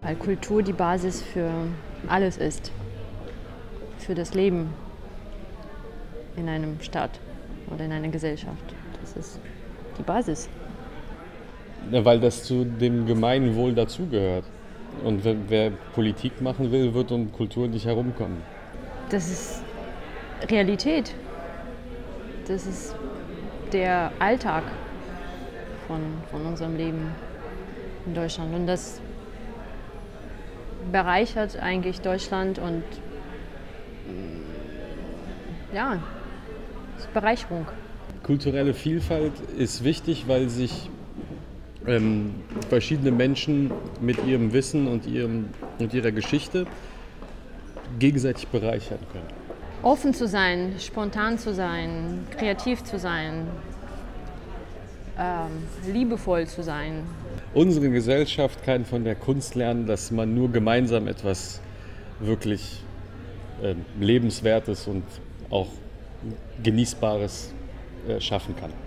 weil Kultur die Basis für alles ist, für das Leben in einem Staat oder in einer Gesellschaft. Das ist die Basis. Ja, weil das zu dem Gemeinwohl dazugehört. Und wer Politik machen will, wird um Kultur nicht herumkommen. Das ist Realität. Das ist der Alltag von unserem Leben in Deutschland. Und das bereichert eigentlich Deutschland und ja, das ist Bereicherung. Kulturelle Vielfalt ist wichtig, weil sich verschiedene Menschen mit ihrem Wissen und ihrer Geschichte gegenseitig bereichern können. Offen zu sein, spontan zu sein, kreativ zu sein, liebevoll zu sein. Unsere Gesellschaft kann von der Kunst lernen, dass man nur gemeinsam etwas wirklich Lebenswertes und auch Genießbares schaffen kann.